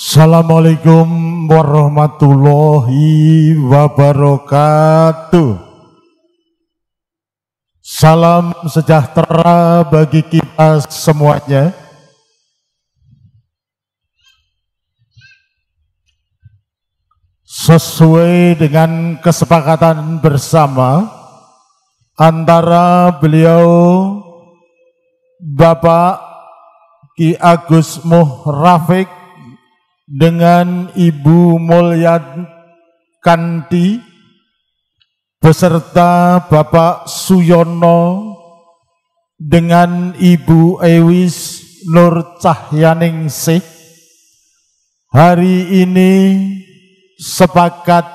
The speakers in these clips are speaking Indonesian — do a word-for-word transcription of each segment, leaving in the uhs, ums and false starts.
Assalamualaikum warahmatullahi wabarakatuh. Salam sejahtera bagi kita semuanya. Sesuai dengan kesepakatan bersama antara beliau Bapak Ki Agus Muh Rafiq dengan Ibu Mulyakanti beserta Bapak Suyono dengan Ibu Ewis Nur Cahyaningsih hari ini sepakat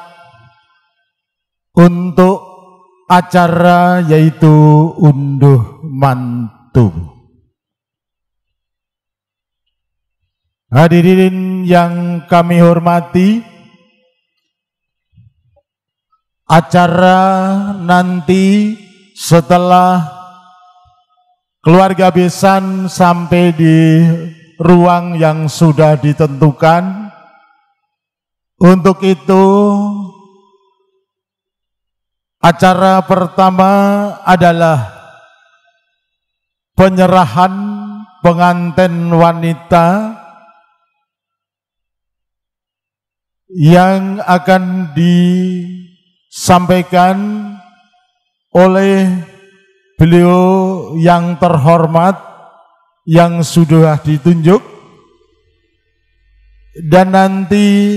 untuk acara yaitu unduh mantu. Hadirin yang kami hormati, acara nanti setelah keluarga besan sampai di ruang yang sudah ditentukan. Untuk itu acara pertama adalah penyerahan pengantin wanita yang akan disampaikan oleh beliau yang terhormat yang sudah ditunjuk, dan nanti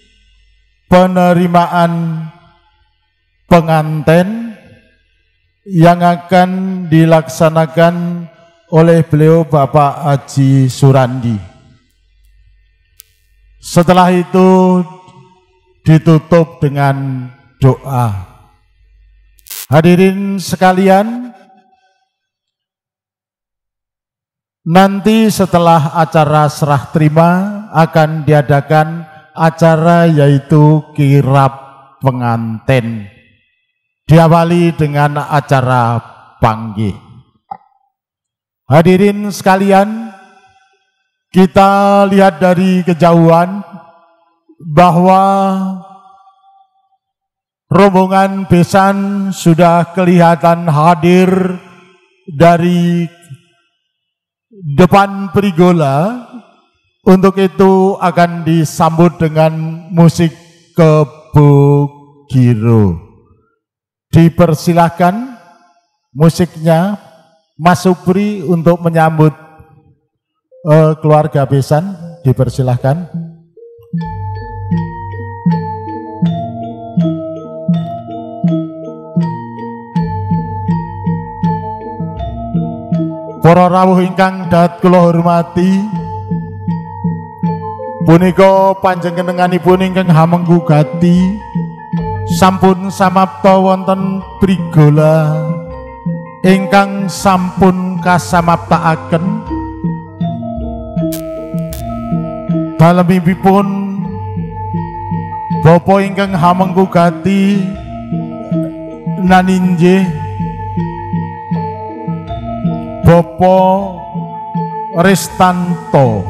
penerimaan pengantin yang akan dilaksanakan oleh beliau Bapak Haji Surandi. Setelah itu ditutup dengan doa. Hadirin sekalian, nanti setelah acara serah terima akan diadakan acara yaitu kirab pengantin. Diawali dengan acara panggih. Hadirin sekalian, kita lihat dari kejauhan bahwa rombongan besan sudah kelihatan hadir dari depan Perigola. Untuk itu akan disambut dengan musik Kebogiro. Dipersilahkan musiknya Mas Supri untuk menyambut uh, keluarga besan, dipersilahkan. Para rawuh ingkang dahat kula hormati, punika panjenenganipun ingkang hamengku gati sampun samapta wonten Perigola ingkang sampun kasamaptaaken dalemipun Bapa ingkang hamengku gati naninjih Bapa Restanto,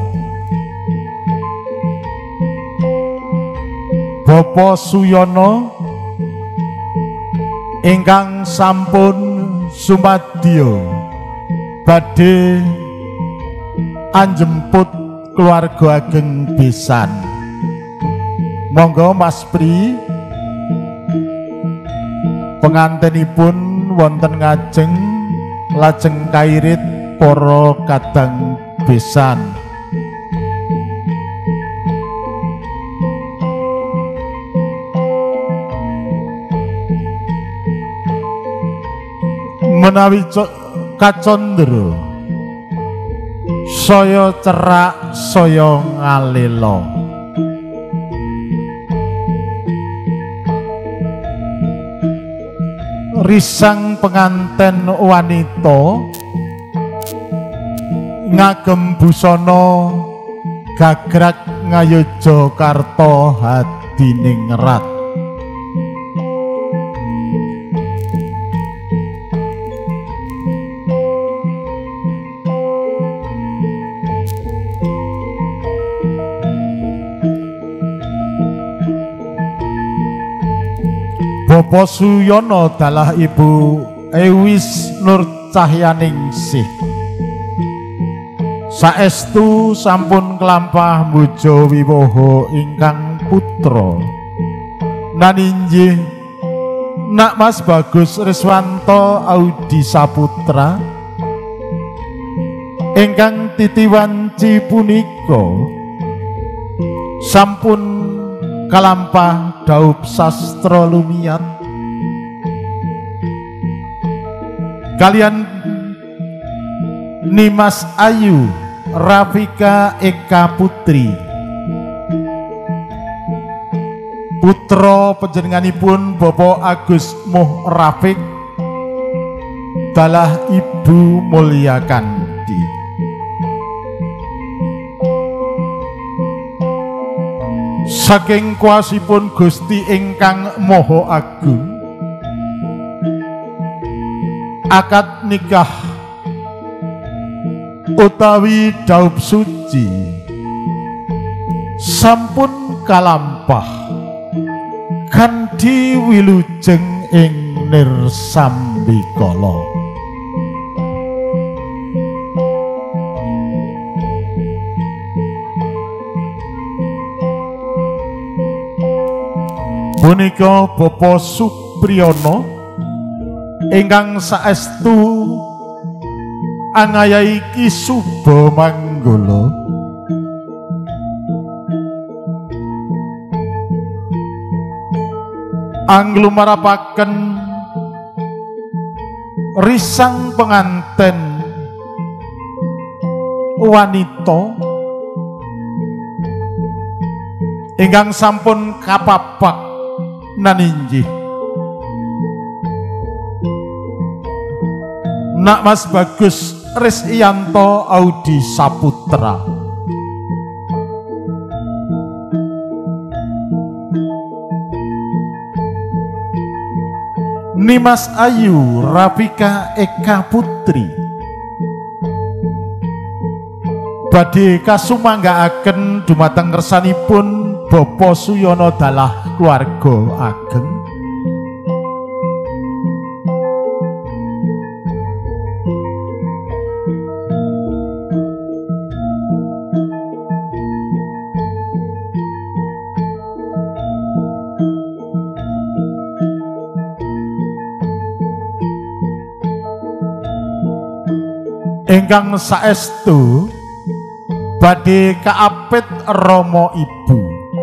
Bapa Suyono ingkang sampun sumadyo badhe anjemput keluarga ageng besan. Monggo Mas Pri, pengantinipun wonten ngajeng lajeng kairit para kadang besan. Menawi kacondro saya cerak saya ngalela, risang penganten wanita ngagem busana gagrag ngayoja karta hadiningrat. Bapa Suyono dalah Ibu Ewis Nur Cahyaningsih saestu sampun kelampah muja wiwaha ingkang putra naninjih Nak Mas Bagus Riswanto Audi Saputra ingkang titiwanci punika sampun kalampah daup sastra lumiat kalian Nimas Ayu Rafika Eka Putri putra panjenenganipun Bapak Agus Muh Rafik dalah Ibu Mulya Kandi. Saking kuasipun Gusti ingkang Maha Agung akad nikah utawi daup suci sampun kalampah kanthi wilujeng ing nirsambikala. Punika Bapak Supriyono ingkang saestu angayahi Ki Suba Manggala anglumarapaken risang penganten wanita ingkang sampun kapapak naninjih Nak Mas Bagus Risyanto Audi Saputra Nimas Ayu Rafika Eka Putri badhe kasumanggaaken dumateng kersanipun Bapak Suyono dalah keluarga ageng ingkang saestu badhe kaapit Rama Ibu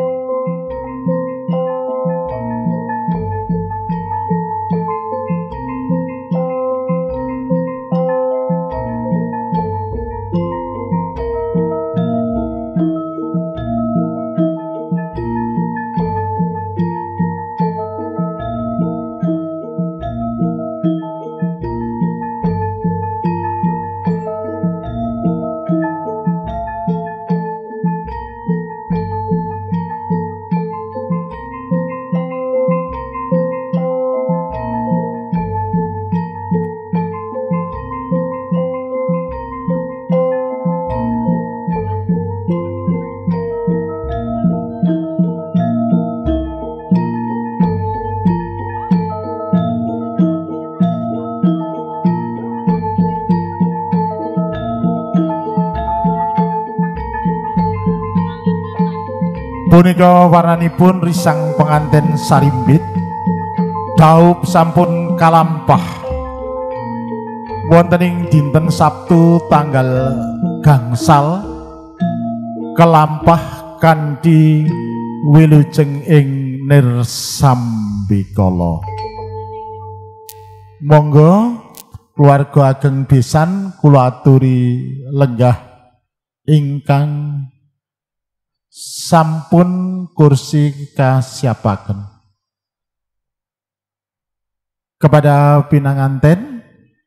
punika warnanipun risang penganten sarimbit daup sampun kalampah wonten ing dinten Sabtu tanggal gangsal kelampah kanthi wilujeng ing nirsambikala. Monggo keluarga ageng besan kula aturi lenggah ingkang sampun kursi kasiapaken. Kepada pinanganten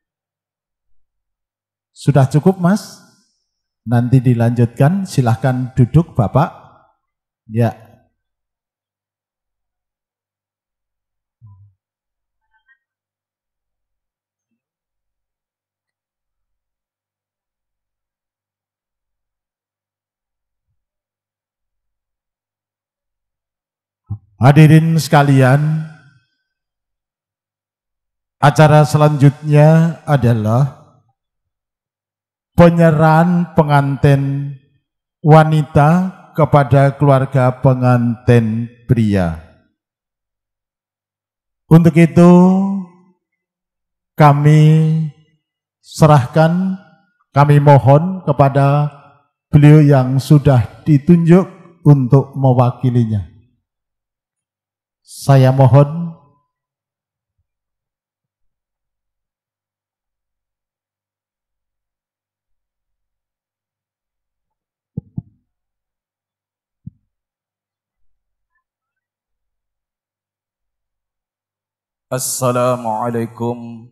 sudah cukup Mas, nanti dilanjutkan, silahkan duduk Bapak. Ya. Hadirin sekalian, Acara selanjutnya adalah penyerahan pengantin wanita kepada keluarga pengantin pria. Untuk itu kami serahkan, kami mohon kepada beliau yang sudah ditunjuk untuk mewakilinya. Saya mohon. Assalamualaikum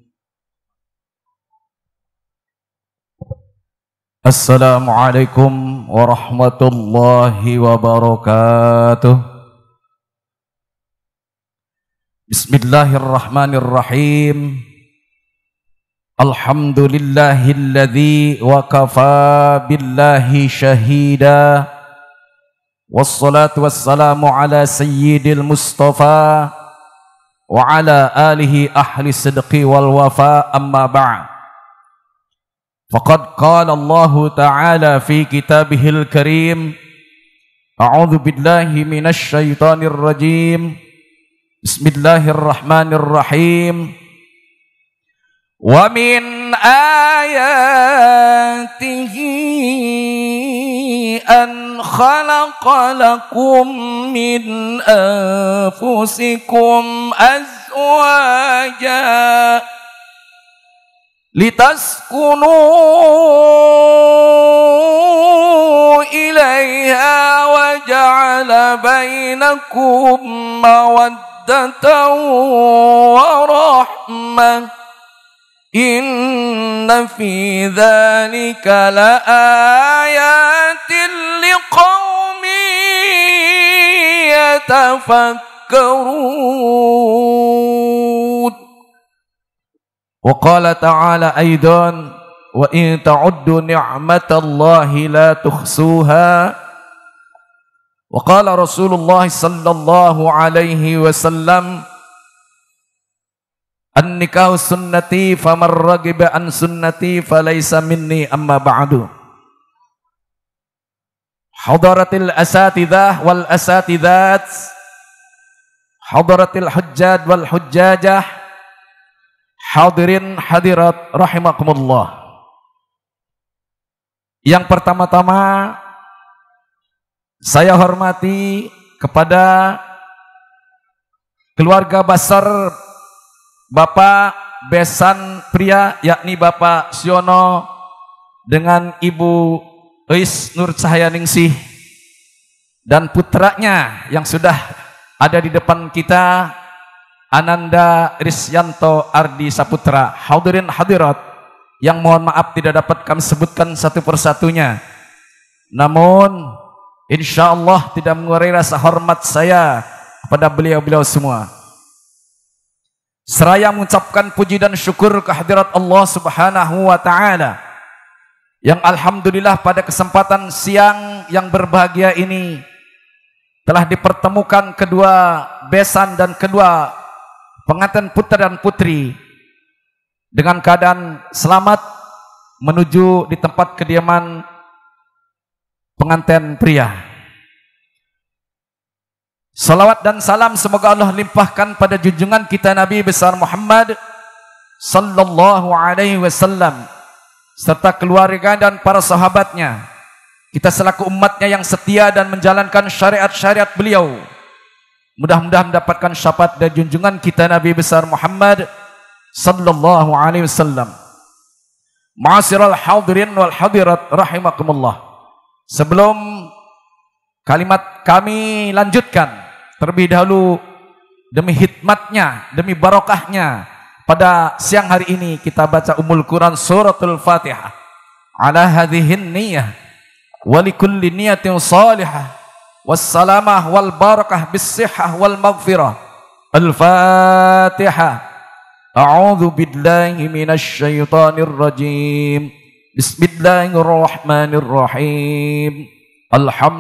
Assalamualaikum warahmatullahi wabarakatuh. Bismillahirrahmanirrahim. Alhamdulillahilladzi wa kafa billahi syahida. Wassalatu wassalamu ala sayyidil mustafa wa ala alihi ahli sidqi wal wafa, amma ba'd. Faqad qala Allah ta'ala fi kitabihil karim, a'udzu billahi minasy syaithanir rajim. Bismillahirrahmanirrahim. Wa min ayatihi an khalaqa lakum min anfusikum azwaja litaskunu ilaiha wa ja'ala bainakum mawaddatan wa rahmah. Inna fi dzalika laayatin liqaumin yatafakkarun. Wa qala ta'ala aidan wa in ta'uddu ni'matallahi la tuhsuha. Wa qala Rasulullah sallallahu alaihi wasallam, an-nikahu sunnati faman ragiba an sunnati falaysa minni, amma ba'du. Hadaratil asatidzah wal asatidzat, hadaratil hujjaj wal hujjajah, hadirin hadirat rahimakumullah. Yang pertama-tama saya hormati kepada keluarga besar Bapak besan pria, yakni Bapak Siono dengan Ibu Eis Nur Cahyaningsih dan putranya yang sudah ada di depan kita, Ananda Risyanto Ardi Saputra. Hadirin hadirat yang mohon maaf tidak dapat kami sebutkan satu persatunya, namun insya Allah tidak mengurangi rasa hormat saya kepada beliau-beliau semua. Seraya mengucapkan puji dan syukur kehadirat Allah Subhanahu wa ta'ala yang alhamdulillah pada kesempatan siang yang berbahagia ini telah dipertemukan kedua besan dan kedua pengantin putra dan putri dengan keadaan selamat menuju di tempat kediaman pengantin pria. Salawat dan salam semoga Allah limpahkan pada junjungan kita Nabi besar Muhammad sallallahu alaihi wasallam serta keluarga dan para sahabatnya. Kita selaku umatnya yang setia dan menjalankan syariat-syariat beliau, mudah-mudahan mendapatkan syafaat dan junjungan kita Nabi besar Muhammad sallallahu alaihi wasallam. Ma'asyiral hadirin wal hadirat rahimakumullah. Sebelum kalimat kami lanjutkan, terlebih dahulu demi hikmatnya, demi barokahnya pada siang hari ini kita baca Ummul Quran suratul Fatihah ala hadhihin niyah wa likulli niyatin salihah wassalamah wal barakah bissihah wal maghfirah. Al-Fatihah. A'udzu billahi minasy syaithanir rajim. Bismillahirrahmanirrahim.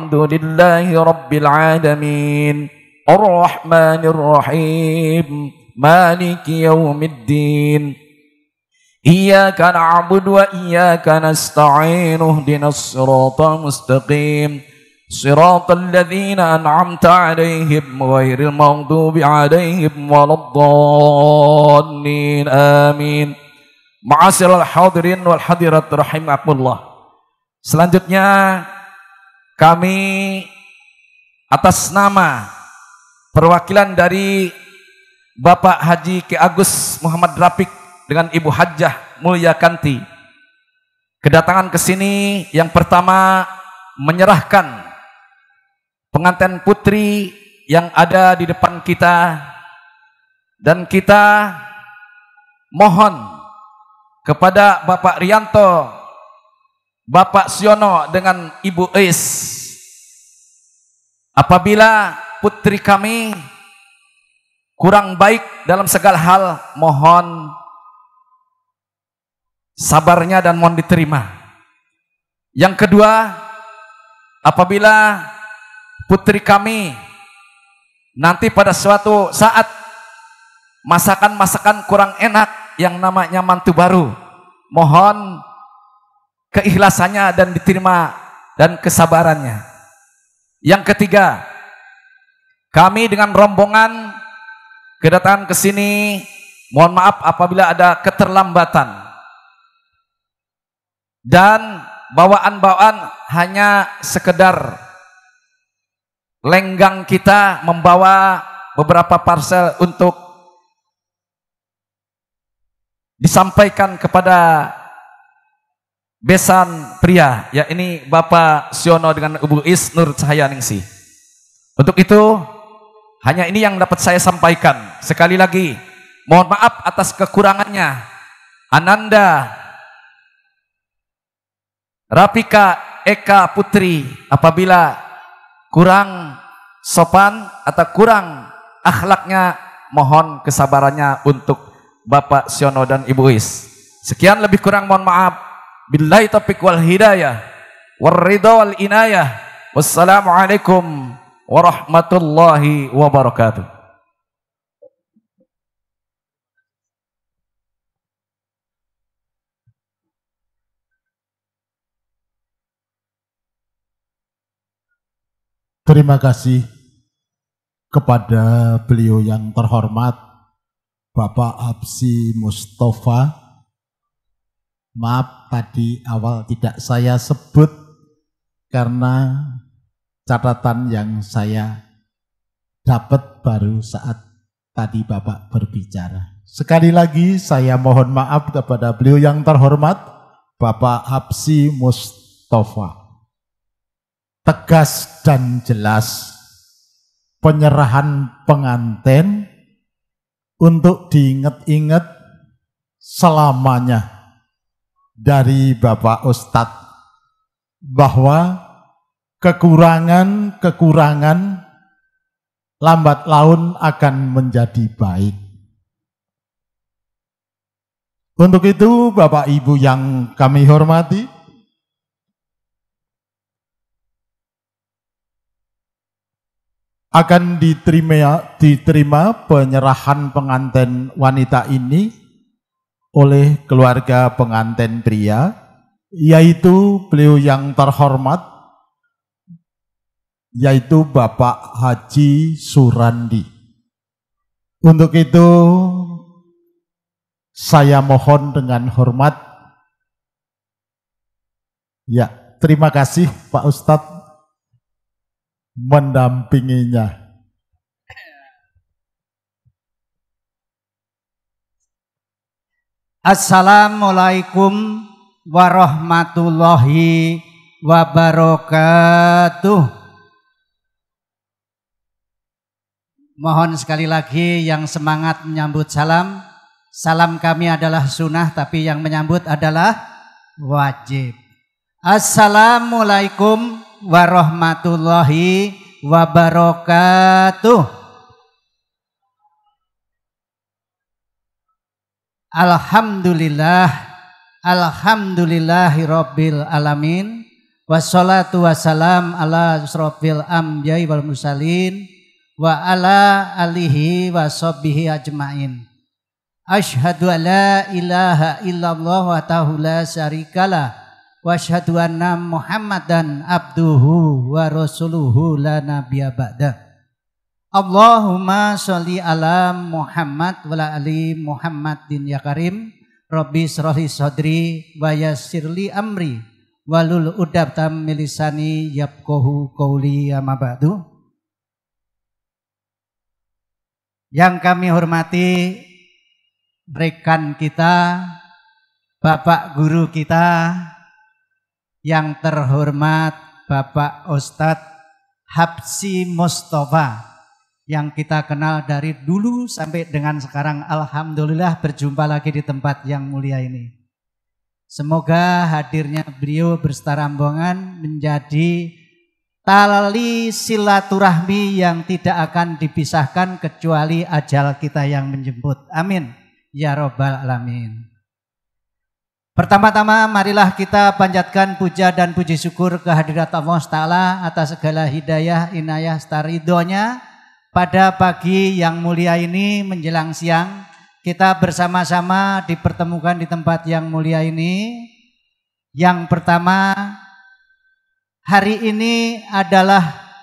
Alhamdulillahi rabbil alamin. Ar-Rahmanir Rahim. maliki yaumiddin. Iyyaka na'budu wa iyyaka nasta'in. Ihdinas siratal mustaqim. Siratal ladzina an'amta 'alaihim ghairil maghdubi 'alaihim waladdallin. Amin. Ma'asyiral hadirin wal hadirat rahimakumullah. Selanjutnya kami atas nama perwakilan dari Bapak Haji Ki Agus Muhammad Rafiq dengan Ibu Hajjah Mulyakanti kedatangan ke sini yang pertama menyerahkan pengantin putri yang ada di depan kita, dan kita mohon kepada Bapak Rianto, Bapak Siono dengan Ibu Eis, apabila putri kami kurang baik dalam segala hal, mohon sabarnya dan mohon diterima. Yang kedua, apabila putri kami nanti pada suatu saat masakan-masakan kurang enak yang namanya mantu baru, mohon keikhlasannya dan diterima dan kesabarannya. Yang ketiga, kami dengan rombongan kedatangan ke sini, mohon maaf apabila ada keterlambatan dan bawaan-bawaan hanya sekedar lenggang kita membawa beberapa parcel untuk disampaikan kepada besan pria, ya ini Bapak Siono dengan Ibu Is Nur Cahaya Ningsih. Untuk itu hanya ini yang dapat saya sampaikan. Sekali lagi mohon maaf atas kekurangannya. Ananda Rafika Eka Putri apabila kurang sopan atau kurang akhlaknya, mohon kesabarannya untuk Bapak Siono dan Ibu Is. Sekian lebih kurang mohon maaf. Billahi taufiq wal hidayah war ridha wal inayah. Wassalamualaikum warahmatullahi wabarakatuh. Terima kasih kepada beliau yang terhormat Bapak Absi Mustafa. Maaf tadi awal tidak saya sebut karena catatan yang saya dapat baru saat tadi Bapak berbicara. Sekali lagi saya mohon maaf kepada beliau yang terhormat Bapak Absi Mustafa. Tegas dan jelas penyerahan pengantin untuk diingat-ingat selamanya dari Bapak Ustadz, bahwa kekurangan-kekurangan lambat laun akan menjadi baik. Untuk itu Bapak Ibu yang kami hormati, akan diterima, diterima penyerahan pengantin wanita ini oleh keluarga pengantin pria, yaitu beliau yang terhormat, yaitu Bapak Haji Surandi. Untuk itu saya mohon dengan hormat, ya terima kasih Pak Ustadz mendampinginya. Assalamualaikum warahmatullahi wabarakatuh. Mohon sekali lagi yang semangat menyambut salam. Salam kami adalah sunnah, tapi yang menyambut adalah wajib. Assalamualaikum warahmatullahi wabarakatuh. Alhamdulillah, alhamdulillahi rabbil alamin, wassalatu wassalam ala asrofil anbiya'i wal mursalin, wa ala alihi wa sahbihi ajmain. Asyhadu an la ilaha illallah wa ta'ala la syarikalah wa asyhadu anna Muhammadan abduhu wa rasuluhu la nabiyya ba'da. Allahumma sholli ala Muhammad wa ala ali Muhammadin ya karim. Rabbi shrahli sadri wa yassirli amri walul udabtam milisani yafqahu qauli amma ba'du. Yang kami hormati rekan kita, Bapak Guru kita yang terhormat Bapak Ustadz Habsy Mustafa yang kita kenal dari dulu sampai dengan sekarang. Alhamdulillah berjumpa lagi di tempat yang mulia ini. Semoga hadirnya beliau bersetara rombongan menjadi tali silaturahmi yang tidak akan dipisahkan kecuali ajal kita yang menjemput. Amin. Ya Rabbal Alamin. Pertama-tama marilah kita panjatkan puja dan puji syukur kehadirat Allah Ta'ala atas segala hidayah, inayah, serta ridhonya. Pada pagi yang mulia ini menjelang siang kita bersama-sama dipertemukan di tempat yang mulia ini. Yang pertama, hari ini adalah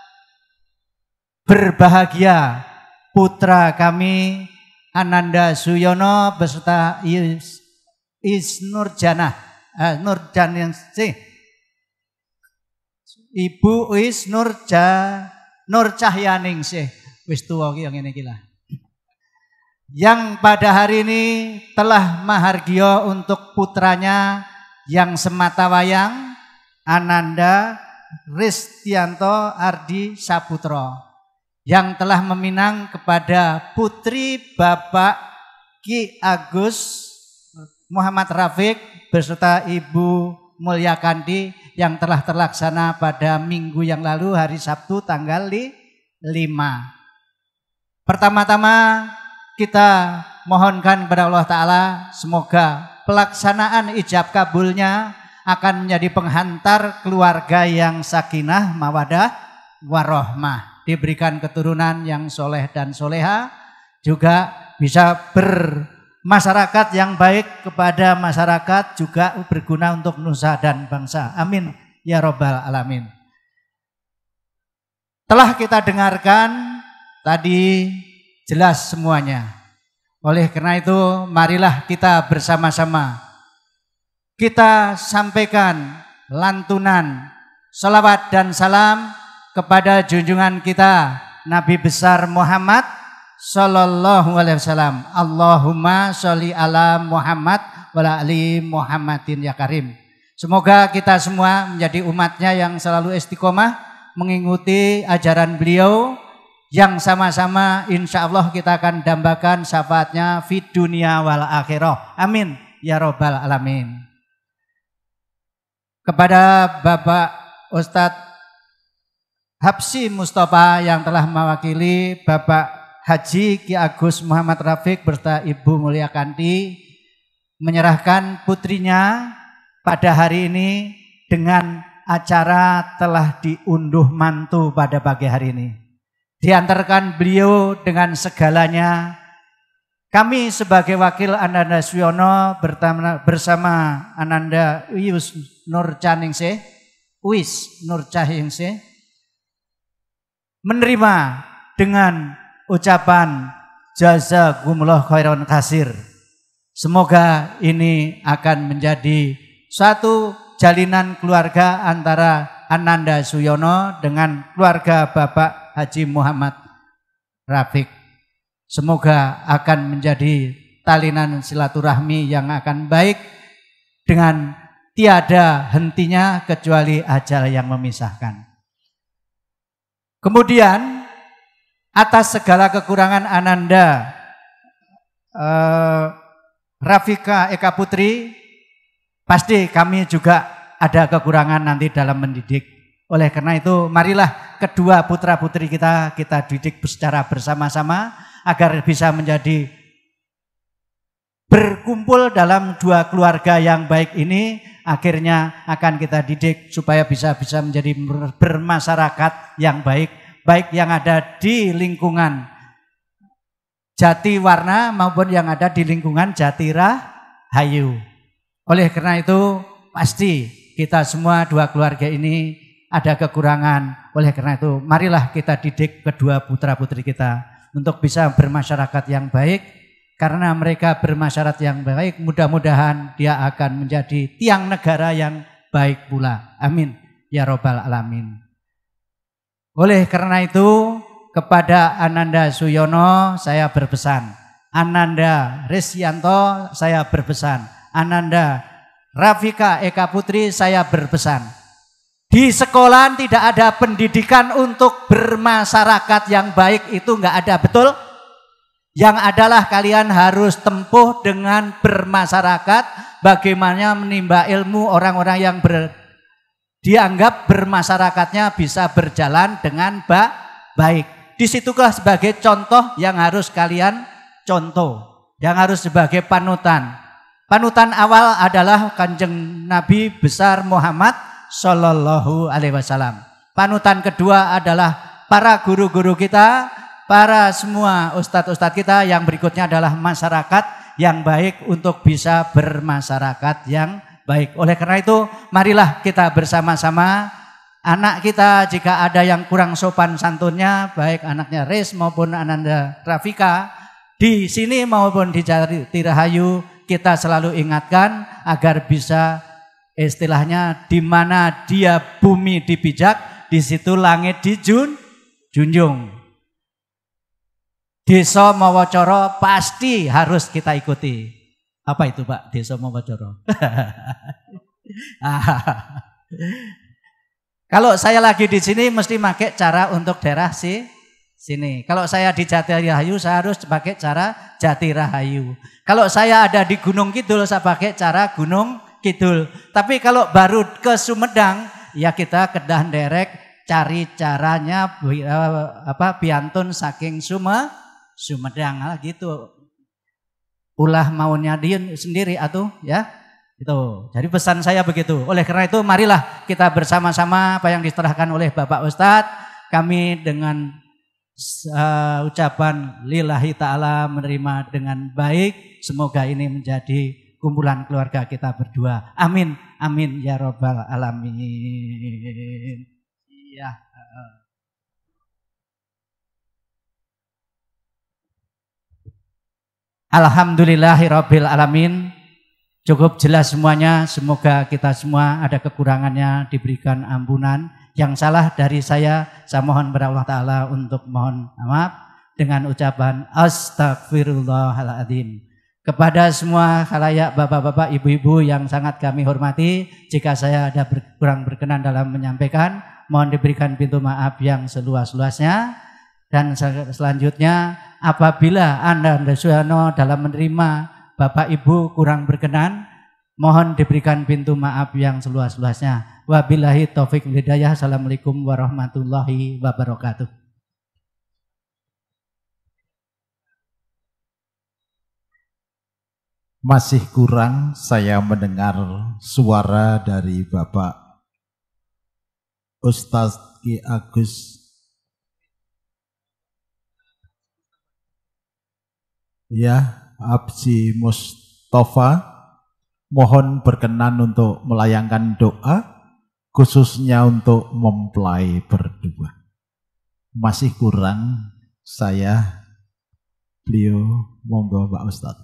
berbahagia putra kami Ananda Suyono beserta Is, Is Nurjana, eh, Nurjan yang sih, Ibu Is Nurja, Nur Cahyaning sih, wis tuwa yang ini gila. Yang pada hari ini telah mahargya untuk putranya yang semata wayang Ananda Ristianto Ardi Saputra, yang telah meminang kepada putri Bapak Ki Agus Muhammad Rafiq beserta Ibu Mulya Kandi yang telah terlaksana pada minggu yang lalu hari Sabtu tanggal lima. Pertama-tama kita mohonkan kepada Allah Ta'ala semoga pelaksanaan ijab kabulnya akan menjadi penghantar keluarga yang sakinah mawadah warahmah, diberikan keturunan yang soleh dan soleha, juga bisa bermasyarakat yang baik kepada masyarakat, juga berguna untuk nusa dan bangsa. Amin ya Rabbal Alamin. Telah kita dengarkan tadi jelas semuanya. Oleh karena itu marilah kita bersama-sama kita sampaikan lantunan salawat dan salam kepada junjungan kita Nabi besar Muhammad sallallahu alaihi wasallam. Allahumma sholli ala Muhammad wa ala ali Muhammadin ya karim. Semoga kita semua menjadi umatnya yang selalu istiqomah mengikuti ajaran beliau, yang sama-sama insya Allah kita akan dambakan syafaatnya fi dunia wal akhirah. Amin ya Rabbal Alamin. Kepada Bapak Ustadz Habsy Mustafa yang telah mewakili Bapak Haji Ki Agus Muhammad Rafiq beserta Ibu Mulya Kandi menyerahkan putrinya pada hari ini dengan acara telah diunduh mantu pada pagi hari ini. Diantarkan beliau dengan segalanya. Kami sebagai wakil Ananda Suyono bersama Ananda Uyus Nur Caningsih, Uis Nur Caningsih menerima dengan ucapan jazakumullah khairan kasir. Semoga ini akan menjadi suatu jalinan keluarga antara Ananda Suyono dengan keluarga Bapak Haji Muhammad Rafiq. Semoga akan menjadi talinan silaturahmi yang akan baik dengan tiada hentinya kecuali ajal yang memisahkan. Kemudian atas segala kekurangan Ananda eh, Rafika Eka Putri, pasti kami juga ada kekurangan nanti dalam mendidik. Oleh karena itu marilah kedua putra putri kita kita didik secara bersama-sama agar bisa menjadi berkumpul dalam dua keluarga yang baik ini, akhirnya akan kita didik supaya bisa bisa menjadi bermasyarakat yang baik baik yang ada di lingkungan Jatiwarna maupun yang ada di lingkungan Jatirahayu. Oleh karena itu pasti kita semua dua keluarga ini ada kekurangan. Oleh karena itu marilah kita didik kedua putra-putri kita untuk bisa bermasyarakat yang baik. Karena mereka bermasyarakat yang baik, mudah-mudahan dia akan menjadi tiang negara yang baik pula. Amin ya robbal alamin. Oleh karena itu kepada Ananda Suyono saya berpesan, Ananda Risyanto saya berpesan, Ananda Rafika Eka Putri saya berpesan. Di sekolah tidak ada pendidikan untuk bermasyarakat yang baik, itu enggak ada, betul? Yang adalah kalian harus tempuh dengan bermasyarakat, bagaimana menimba ilmu orang-orang yang ber, dianggap bermasyarakatnya bisa berjalan dengan ba, baik. Disitulah sebagai contoh yang harus kalian contoh, yang harus sebagai panutan. Panutan awal adalah Kanjeng Nabi besar Muhammad Sallallahu Alaihi Wasallam. Panutan kedua adalah para guru-guru kita, para semua ustadz-ustadz kita. Yang berikutnya adalah masyarakat yang baik untuk bisa bermasyarakat yang baik. Oleh karena itu marilah kita bersama-sama. Anak kita jika ada yang kurang sopan santunnya, baik anaknya Riz maupun Ananda Rafika, di sini maupun di Jatirahayu, kita selalu ingatkan agar bisa istilahnya di mana dia bumi dipijak, di situ langit dijun, junjung. Desa Mawacoro pasti harus kita ikuti. Apa itu Pak, Desa Mawacoro? Kalau saya lagi di sini mesti pakai cara untuk daerah si sini. Kalau saya di Jatirahayu saya harus pakai cara Jatirahayu. Kalau saya ada di Gunung Kidul saya pakai cara Gunung Kidul. Tapi kalau baru ke Sumedang ya kita kedah derek cari caranya apa piantun saking Sume Sumedang lah gitu. Ulah maunya dia sendiri atuh ya. Itu. Jadi pesan saya begitu. Oleh karena itu marilah kita bersama-sama apa yang diserahkan oleh Bapak Ustadz, kami dengan uh, ucapan lillahi ta'ala menerima dengan baik. Semoga ini menjadi kumpulan keluarga kita berdua. Amin. Amin ya robbal alamin. Ya. Alhamdulillahirabbil alamin. Cukup jelas semuanya, semoga kita semua ada kekurangannya diberikan ampunan. Yang salah dari saya, saya mohon kepada Allah Ta'ala untuk mohon maaf dengan ucapan Astagfirullahaladzim. Kepada semua khalayak bapak-bapak, ibu-ibu yang sangat kami hormati, jika saya ada kurang berkenan dalam menyampaikan, mohon diberikan pintu maaf yang seluas-luasnya. Dan selanjutnya, apabila Anda Suyono dalam menerima Bapak Ibu kurang berkenan, mohon diberikan pintu maaf yang seluas-luasnya. Wabillahi taufik wal hidayah. Assalamualaikum warahmatullahi wabarakatuh. Masih kurang saya mendengar suara dari Bapak Ustadz Ki Agus. Ya. Absi Mustafa, mohon berkenan untuk melayangkan doa khususnya untuk mempelai berdua. Masih kurang saya, beliau, monggo Pak Ustadz.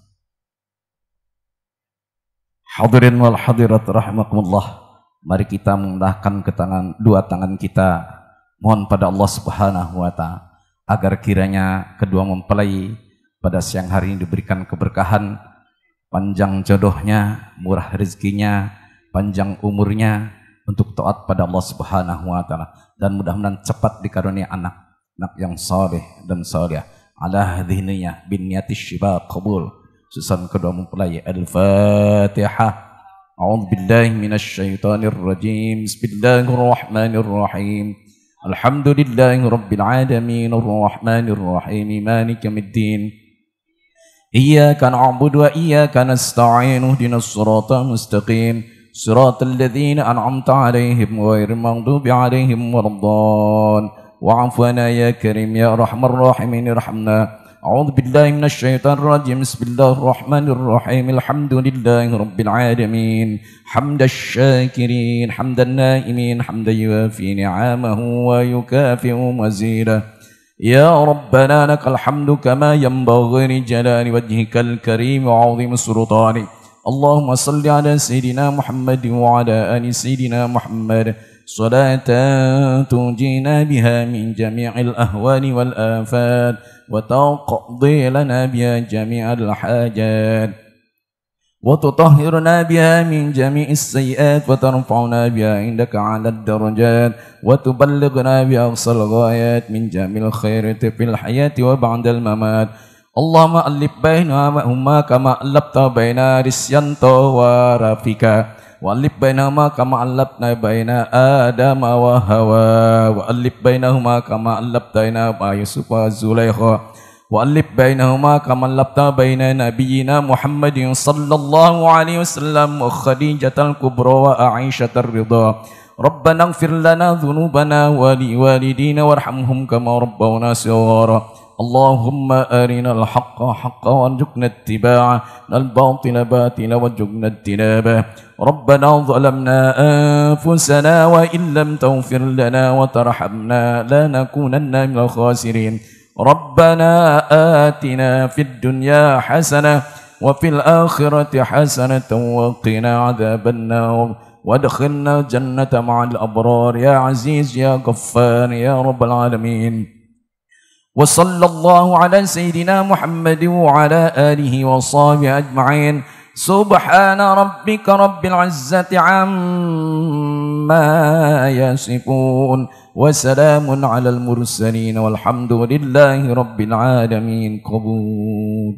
Hadirin wal hadirat rahimakumullah. Mari kita mengulahkan ke tangan, dua tangan kita, mohon pada Allah Subhanahu wa Ta'ala agar kiranya kedua mempelai pada siang hari ini diberikan keberkahan, panjang jodohnya, murah rezekinya, panjang umurnya untuk taat pada Allah Subhanahu wa Ta'ala, dan mudah-mudahan cepat dikarunia anak, anak yang saleh dan salihah. Ala hadhihi niyyah bin niyati syibab qabul. Susun kedua mempelai. Al-Fatihah. A'udzu billahi minasy syaithanir rajim. Bismillahirrahmanirrahim. Alhamdulillahi rabbil alamin arrahmanir rahim maliki yaumiddin. Iyyaka na'budu wa iyyaka nasta'in ihdinas siratal mustaqim siratal ladzina an'amta 'alaihim ghairil maghdubi 'alaihim waladdallin واعف عنا يا كريم يا أرحم الراحمين ارحمنا. أعوذ بالله من الشيطان الرجيم. بسم الله الرحمن الرحيم. الحمد لله رب العالمين حمد الشاكرين حمد النائمين حمدا يوافي نعمه ويكافئ مزيدا. يا ربنا لك الحمد كما ينبغي لجلال وجهك الكريم وعظيم سلطانك. اللهم صل على سيدنا محمد وعلى آل سيدنا محمد صلاة تنجينا بها من جميع الأهوال والآفات وتقضي لنا بها جميع الحاجات وتطهرنا بها من جميع السيئات وترفعنا بها عندك على الدرجات وتبلغنا بها أقصى الغايات من جميع الخيرات في الحياة وبعد الممات. اللهم ألف بينهما كما ألفت بين رسيانتو ورفيقا وألف بينهما كما ألفنا بين آدم وهوى وألف بينهما كما ألفت بين يوسف وزليخا وألف بينهما كما ألفت بين نبينا محمد صلى الله عليه وسلم وخديجة الكبرى وعائشة الرضا. ربنا اغفر لنا ذنوبنا ولوالدينا وارحمهم كما ربونا صغارا. اللهم أرنا الحق حقا وارزقنا اتباعه الباطل باطلا وارزقنا اجتنابه. ربنا ظلمنا أنفسنا وإن لم تغفر لنا وترحمنا لنكونن من الخاسرين. ربنا آتنا في الدنيا حسنة وفي الآخرة حسنة وقنا عذاب النار وادخلنا الجنة مع الأبرار يا عزيز يا غفار يا رب العالمين. وصلى الله على سيدنا محمد وعلى آله وصحبه أجمعين. سبحان ربك رب العزة عما يصفون وسلام على المرسلين والحمد لله رب العالمين. قبول.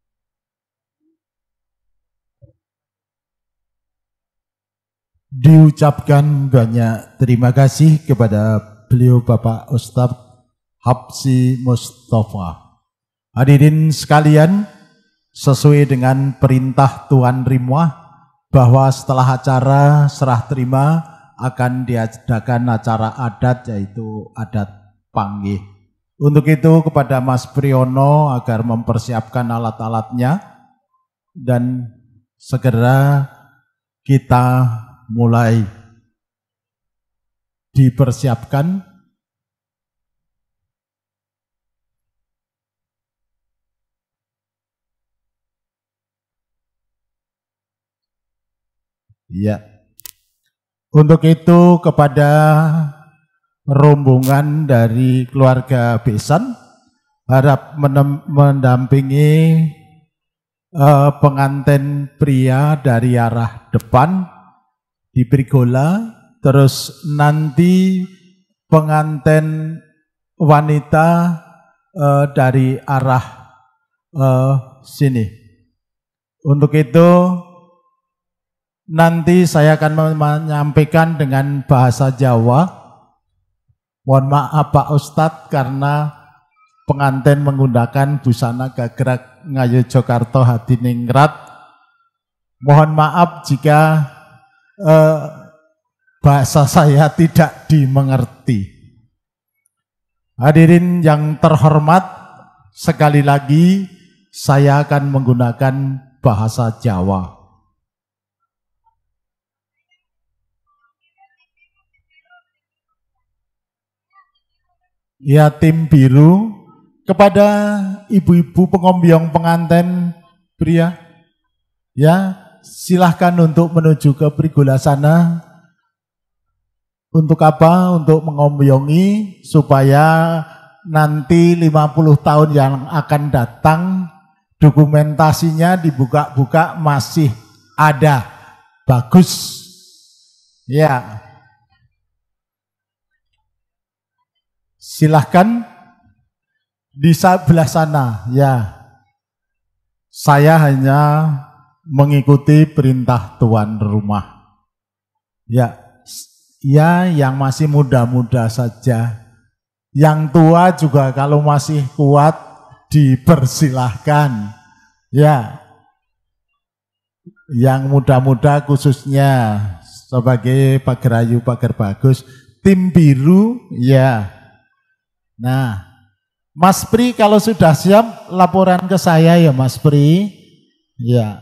Diucapkan banyak terima kasih kepada beliau Bapak Ustadz Habsyi Mustafa. Hadirin sekalian, sesuai dengan perintah Tuan Rimwah bahwa setelah acara serah terima akan diadakan acara adat, yaitu adat panggih. Untuk itu kepada Mas Priyono agar mempersiapkan alat-alatnya dan segera kita mulai dipersiapkan. Ya, untuk itu kepada rombongan dari keluarga Besan harap mendampingi uh, pengantin pria dari arah depan diberi gola, terus nanti pengantin wanita uh, dari arah uh, sini. Untuk itu nanti saya akan menyampaikan dengan bahasa Jawa. Mohon maaf Pak Ustadz karena pengantin menggunakan busana gagrak Ngayogyakarta Hadiningrat. Mohon maaf jika eh, bahasa saya tidak dimengerti. Hadirin yang terhormat, sekali lagi saya akan menggunakan bahasa Jawa. Ya, tim biru, kepada ibu-ibu pengombyong pengantin pria, ya silahkan untuk menuju ke perigola sana. Untuk apa? Untuk mengombyongi supaya nanti lima puluh tahun yang akan datang dokumentasinya dibuka-buka masih ada, bagus. Ya. Silahkan di sebelah sana, ya. Saya hanya mengikuti perintah tuan rumah. Ya, ya yang masih muda-muda saja. Yang tua juga kalau masih kuat dipersilahkan. Ya, yang muda-muda khususnya sebagai pagar ayu, pagar bagus, tim biru, ya. Nah, Mas Pri kalau sudah siap laporan ke saya ya Mas Pri. Ya.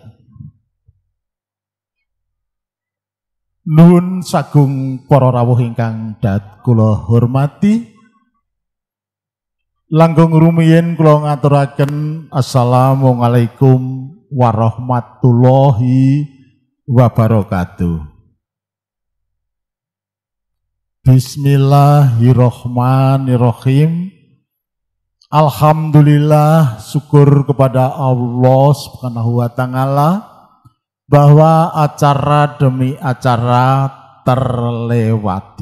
Nuhun sagung para rawuh ingkang dat kula hormati. Langgeng rumiyin kula ngaturaken assalamualaikum warahmatullahi wabarakatuh. Bismillahirrahmanirrahim. Alhamdulillah, syukur kepada Allah Subhanahu wa taala bahwa acara demi acara terlewati.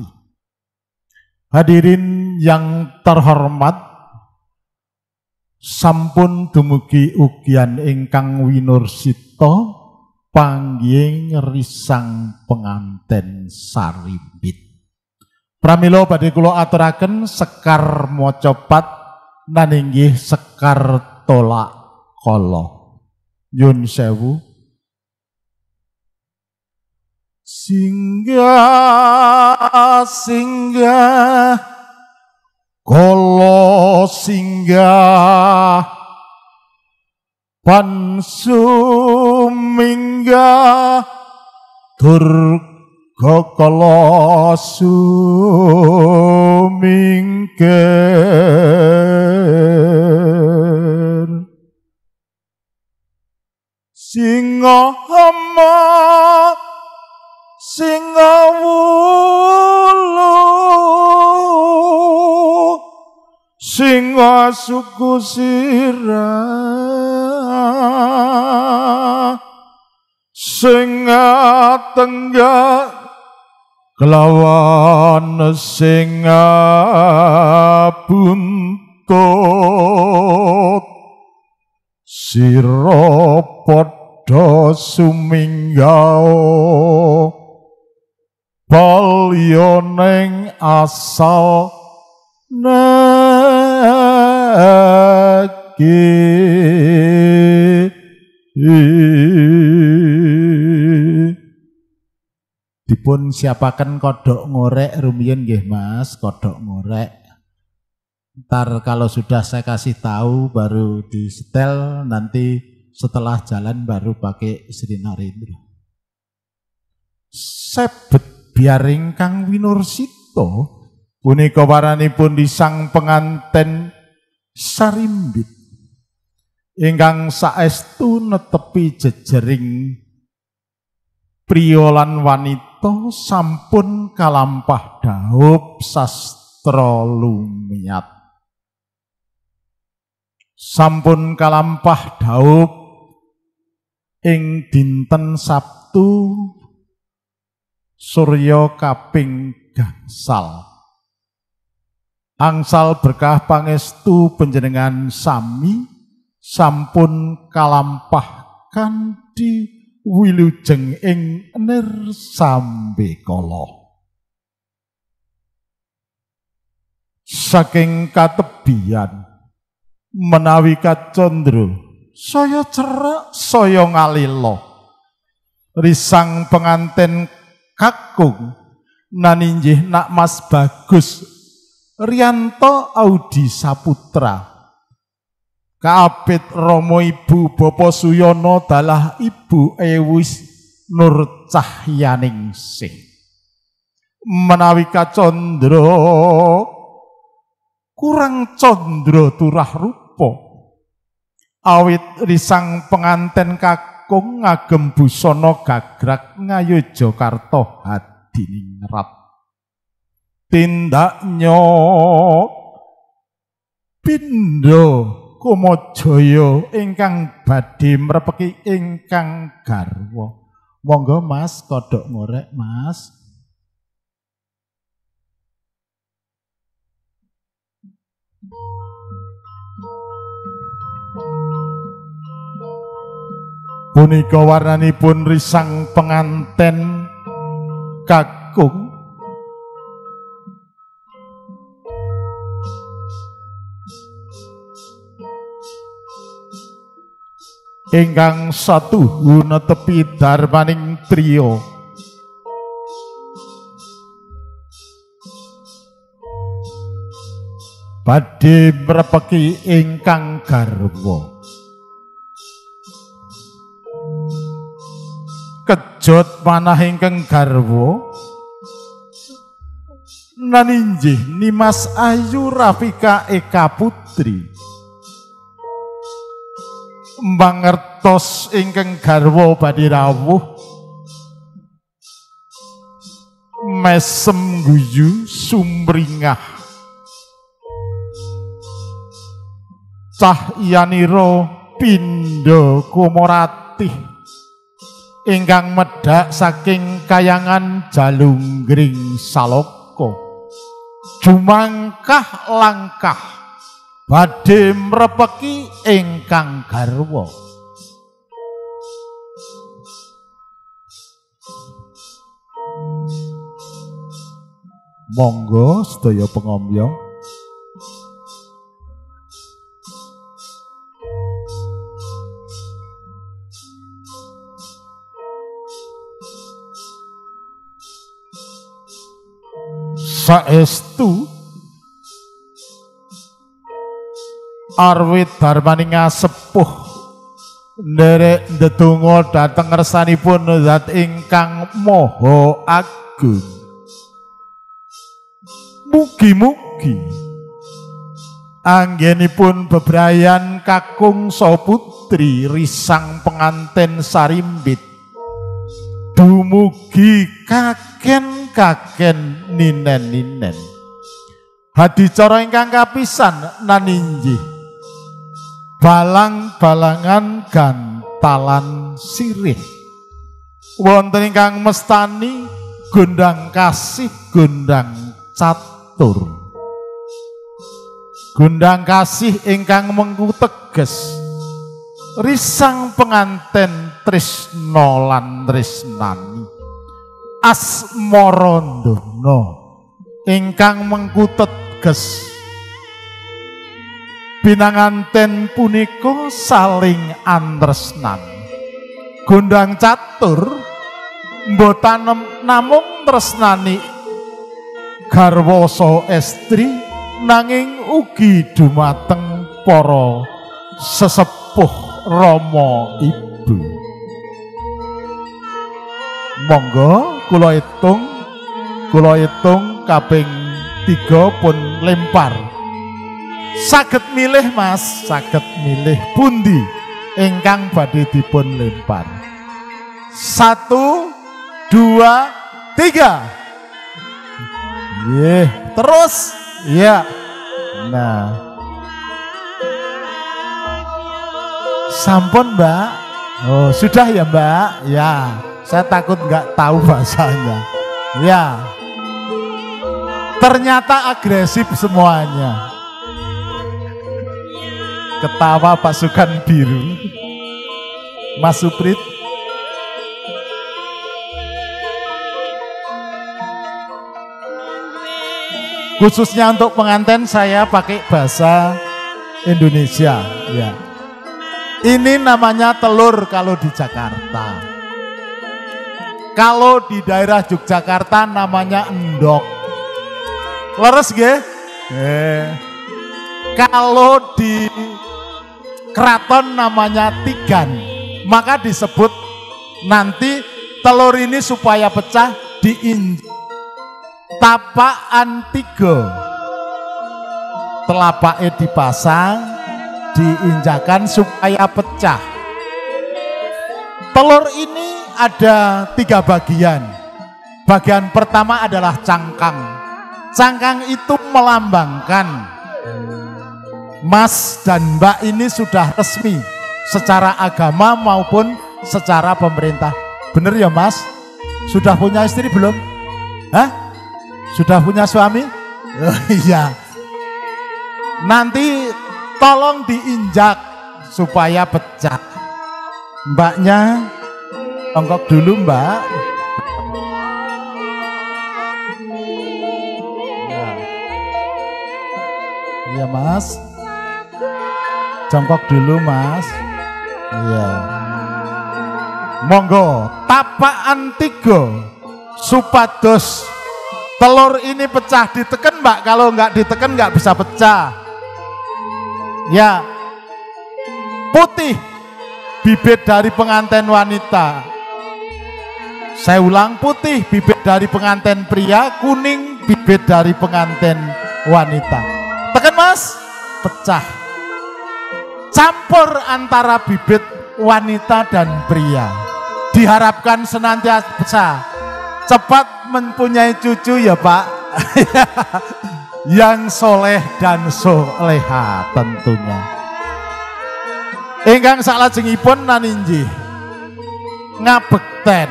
Hadirin yang terhormat, sampun dumugi ugian ingkang winursita panggih risang penganten sarimbit. Pramila badhe kula aturaken sekar maca pat nan inggih sekar tolak kala. Nyun sewu. Singgah singgah kala singgah pan suminggah tur kala sumingkir singa hama singa wulu singa suku sirah singa tenggak kelawan singa buntut sira padha suminggao balya ning asal negi. Dipun siapaken kodok ngorek rumiyin nggih Mas, kodok ngorek. Ntar kalau sudah saya kasih tahu baru di setel, nanti setelah jalan baru pakai Sri Narendra. Sebet biar ingkang winursita punika waranipun disang penganten sarimbit ingkang saestu netepi jejering priya lan wanita sampun kalampah dhaup sastra lumiat. Sampun kalampah dhaup ing dinten Sabtu surya kaping gangsal. Angsal berkah pangestu panjenengan sami sampun kalampah kanthi wilujeng ing nirsambekala. Saking katebian menawi kacandra saya cerak saya ngalila risang penganten kakung naninjih nak Mas Bagus Rianto Audi Saputra Kaapit Romo Ibu Bapa Suyono dalah Ibu Ewis Nur Cahyaningsih menawi kacandra kurang candra turah rupa awit risang penganten kakung ngagem busana gagrag Ngayogyakarta hadiningrat tindaknya pindha Kumajaya ingkang badhe mrepeki ingkang garwa. Monggo Mas kodhok ngorek Mas. Punika warnanipun risang penganten kakung ingkang satuhu netepi darmaning triya badhe mrepeki ingkang garwa. Kejot manah ingkang garwa naninjih Nimas Ayu Rafika Eka Putri mangertos ingkang garwa badhe rawuh mesem guyu sumringah cahyanira pindha kumoratih ingkang medhak saking kayangan Jalunggring Salaka jumangkah langkah badhe mrepeki ingkang garwa. Monggo sedaya pengomyo saestu arwit darmaning sepuh nderek ndedonga dhateng ngersanipun zat ingkang maha agung. Mugi-mugi anggenipun bebrayan kakung saha putri risang penganten sarimbit dumugi kaken-kaken ninen-ninen. Hadicara ingkang kapisan naninjih balang-balangan gantalan sirih wonten ingkang mestani gondang kasih gondang catur. Gondang kasih ingkang mengku teges risang penganten tresna lan tresnani. Asmara ndana ingkang mengku teges pinanganten punika saling antresnan. Gondang catur mboten namung tresnani garwa saha estri nanging ugi dumateng para sesepuh rama ibu. Monggo kula hitung kula hitung kaping tiga pun lempar. Saged milih Mas, saged milih pundi ingkang badhe dipun lempar. Satu, dua, tiga. Nggih, terus. Ya. Nah. Sampun, Mbak. Oh, sudah ya, Mbak? Ya. Saya takut nggak tahu bahasanya. Ya. Ternyata agresif semuanya. Ketawa pasukan biru. Mas Suprit. Khususnya untuk pengantin saya pakai bahasa Indonesia, ya. Ini namanya telur kalau di Jakarta. Kalau di daerah Yogyakarta namanya endok. Leres nggih? Eh. Kalau di keraton namanya tigan. Maka disebut nanti telur ini supaya pecah diinjak tapaan tiga, telapaknya dipasang, diinjakan supaya pecah. Telur ini ada tiga bagian. Bagian pertama adalah cangkang. Cangkang itu melambangkan Mas dan Mbak ini sudah resmi secara agama maupun secara pemerintah. Bener ya Mas? Sudah punya istri belum? Hah? Sudah punya suami? Oh, iya. Nanti tolong diinjak supaya pecah. Mbaknya ongkok dulu, Mbak. Ya. Iya, Mas. Jongkok dulu, Mas. Iya. Monggo, tapaan tiga supados Telur ini pecah diteken mbak, kalau nggak diteken nggak bisa pecah. Ya, putih bibit dari pengantin wanita. Saya ulang, putih bibit dari pengantin pria, kuning bibit dari pengantin wanita. Tekan mas, pecah. Campur antara bibit wanita dan pria. Diharapkan senantiasa cepat mempunyai cucu ya Pak. Yang soleh dan soleha tentunya. Ingkang salajengipun naninji ngabekten.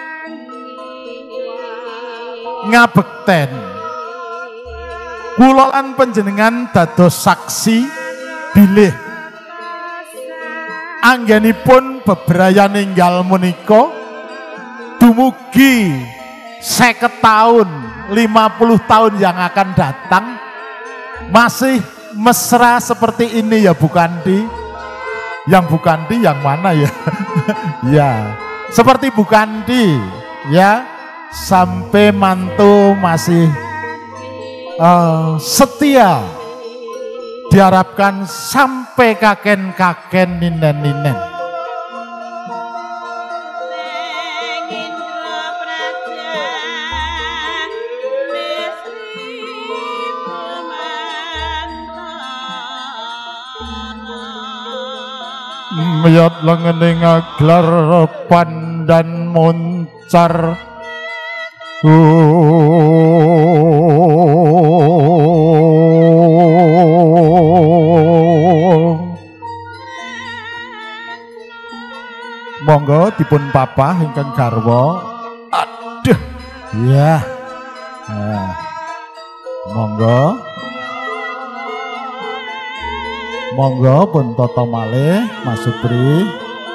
Ngabekten. Kula lan panjenengan dados saksi bilih anggenipun bebrayan ninggal menika dumugi seket tahun, lima puluh tahun yang akan datang masih mesra seperti ini ya Bu Kandi. Yang Bu Kandi yang mana ya? Ya, seperti Bu Kandi ya, sampai mantu masih uh, setia. Diharapkan sampai kaken-kaken ninen-ninen. Meyat lengening aglar pandan moncar. Monggo dipun papah ingkang garwa. Aduh. Ya. Nah. Monggo. Monggo pun toto malih Mas Supri.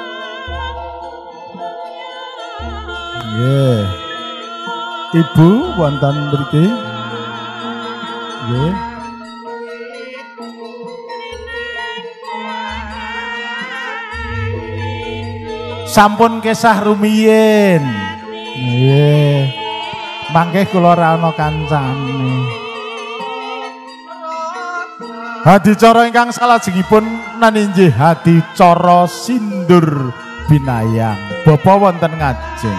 Nggih. Ibu wonten mriki. Nggih. Sampun kesah rumiyin. Nggih. Mangke kula ora ana kancane. Hadicara ingkang salajengipun naninggih hadicara sindur binayang. Bapa wonten ngajeng.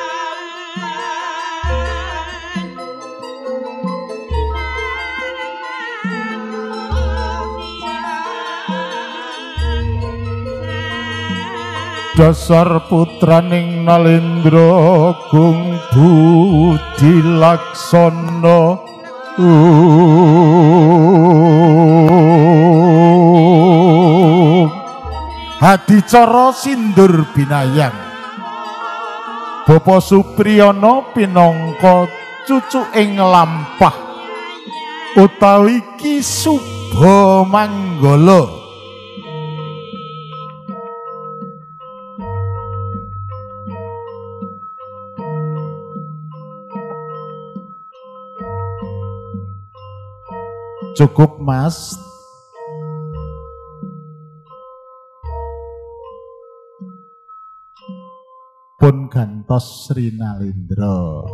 Dasar putraning Nalendra Gung Budi Laksana. Hadicara sindur binayang. Bapa Supriyana pinangka cucuking lampah utawi Ki Suba Manggala. Cukup Mas. Pun gantos Sri Nalendra.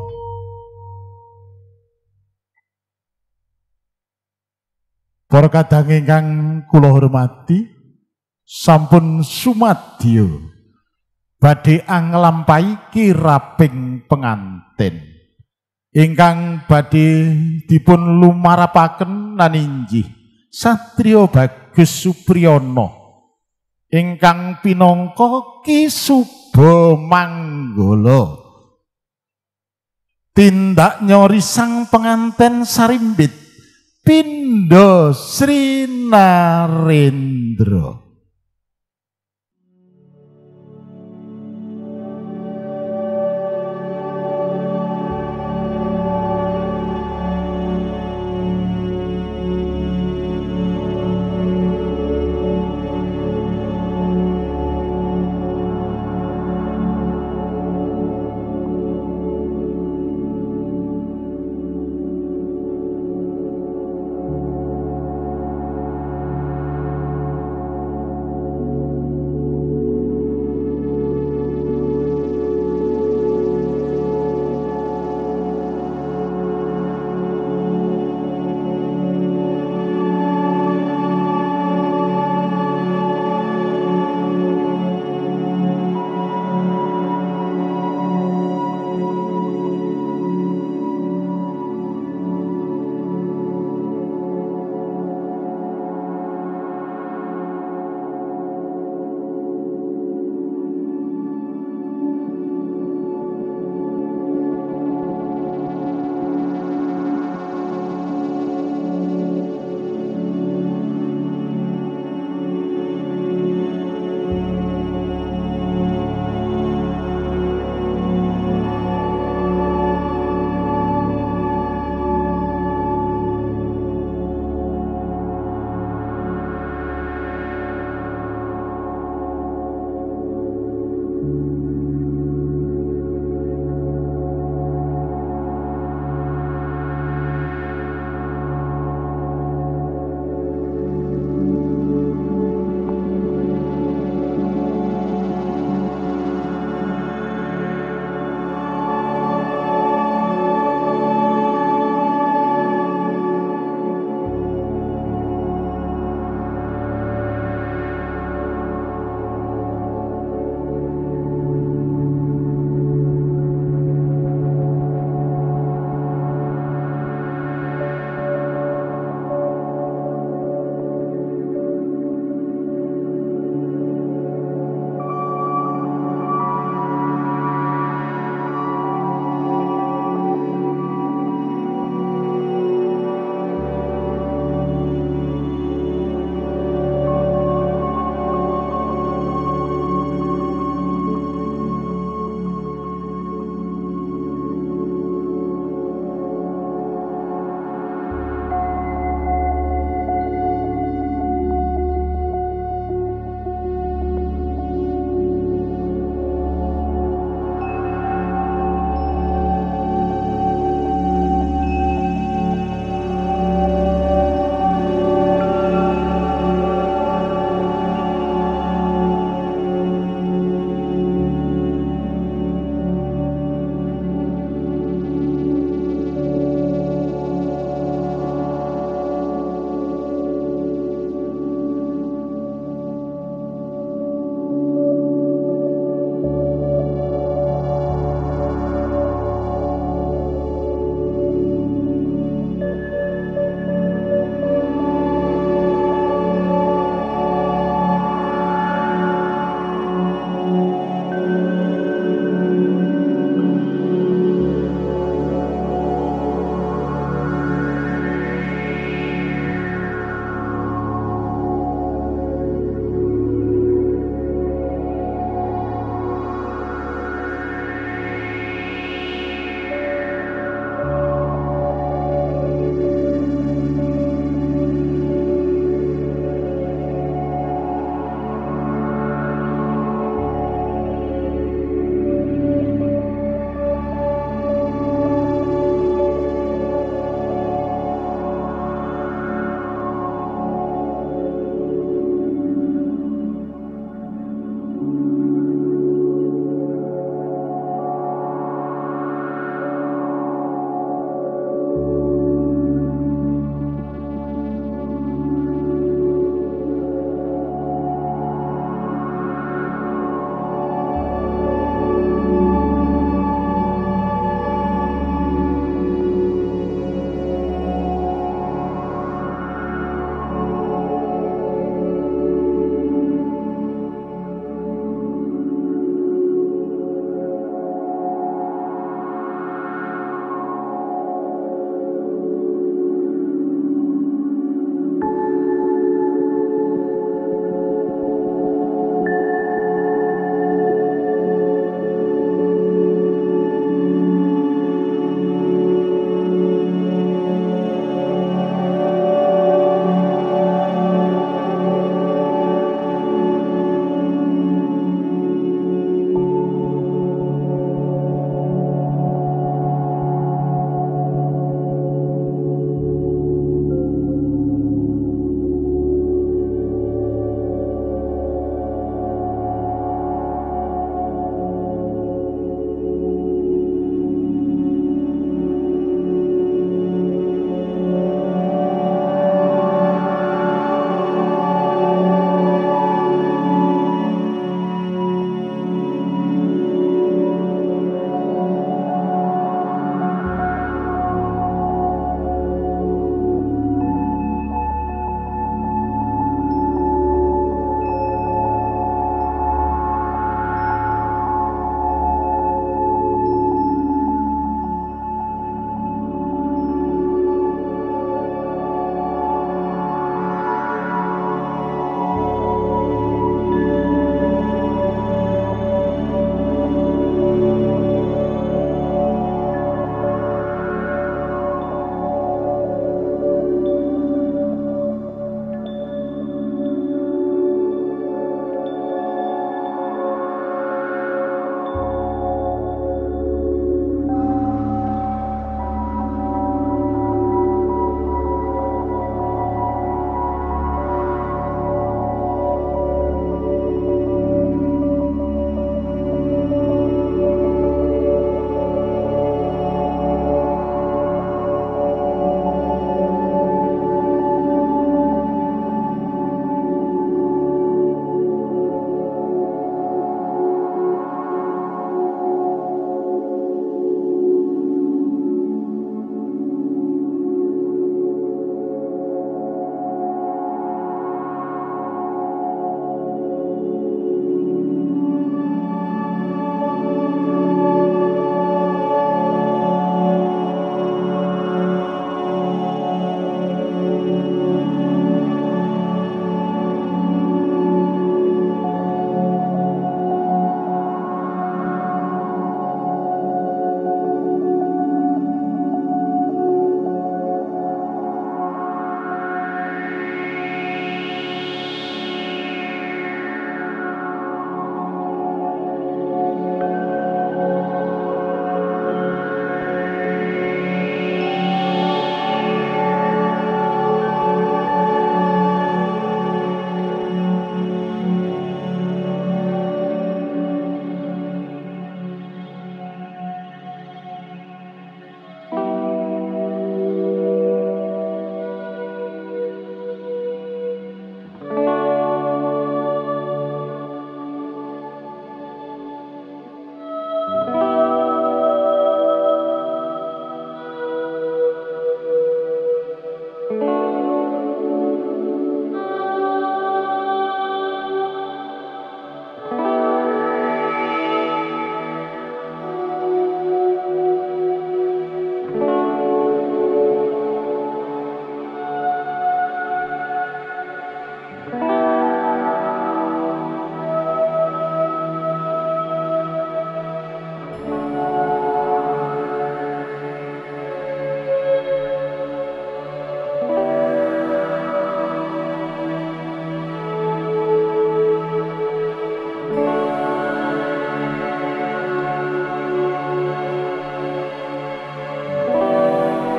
Para kadang ingkang kula hormati, sampun sumadya badhe anglampahi kiraping pengantin ingkang badhe dipun lumarapaken naninggih Satriya Bagus Supriyana ingkang pinangka Ki Suba Manggala. Tindak nyori sang penganten sarimbit pindha Sri Narendra.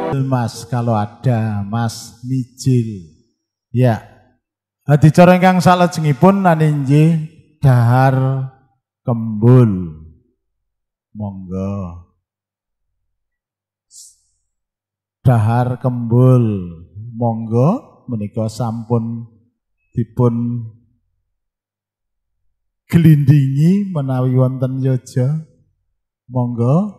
Mas, kalau ada Mas Mijil. Ya. Adicara ingkang salajengipun naninji dahar kembul. Monggo. Dahar kembul. Monggo menika sampun dipun gelindingi menawi wonten yoja. Monggo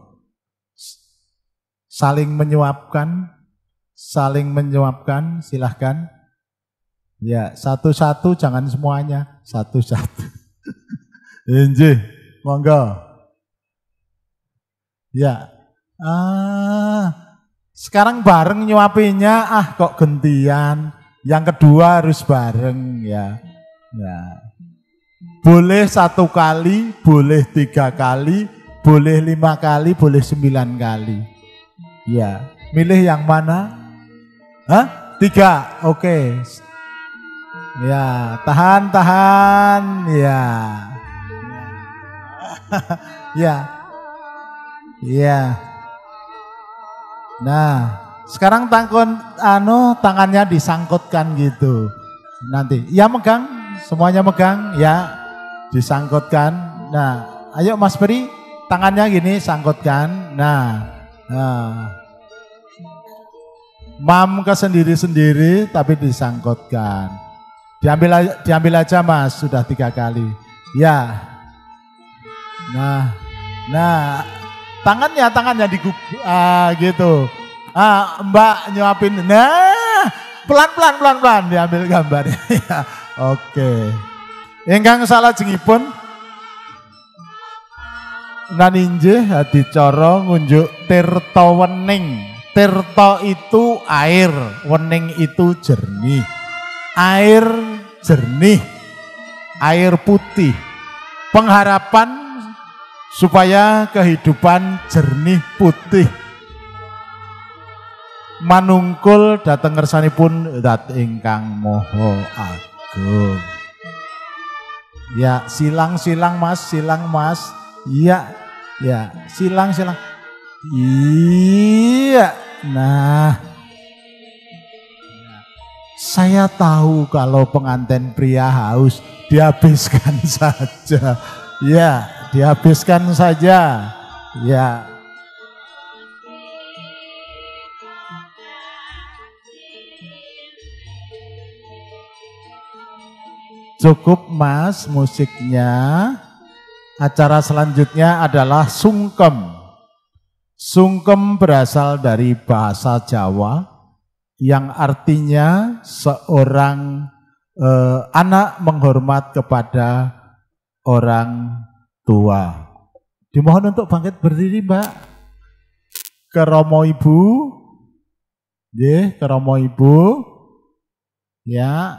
saling menyuapkan, saling menyuapkan, silahkan. Ya, satu-satu, jangan semuanya, satu-satu. Injih, monggo. Ya, ah, sekarang bareng nyuapinya, ah kok gantian. Yang kedua harus bareng ya. Ya, boleh satu kali, boleh tiga kali, boleh lima kali, boleh sembilan kali. Ya, milih yang mana? Hah? Tiga, oke. Okay. Ya, tahan, tahan, ya. Ya, ya. Nah, sekarang tangkon, anu tangannya disangkutkan gitu. Nanti, ya megang, semuanya megang, ya, disangkutkan. Nah, ayo Mas Peri, tangannya gini, sangkutkan. Nah. Nah, mam ke sendiri-sendiri tapi disangkutkan. Diambil aja, diambil aja Mas, sudah tiga kali. Ya. Nah, nah, tangannya tangannya digub, ah, gitu. Ah, Mbak nyuapin. Nah, pelan-pelan pelan-pelan diambil gambarnya. Ya, oke. Ingkang salajengipun naninjih adicara ngunjuk tirta wening. Tirta itu air, wening itu jernih. Air jernih, air putih. Pengharapan supaya kehidupan jernih putih. Manungkul dhateng ngersanipun dat ingkang moho agung. Ya, silang-silang Mas, silang Mas. Iya, ya, silang, silang. Iya, nah. Saya tahu kalau pengantin pria haus, dihabiskan saja. Ya, dihabiskan saja. Ya. Cukup Mas musiknya. Acara selanjutnya adalah sungkem. Sungkem berasal dari bahasa Jawa yang artinya seorang eh, anak menghormat kepada orang tua. Dimohon untuk bangkit berdiri Mbak. Ke Romo Ibu. Ye, ke Romo Ibu. Ya.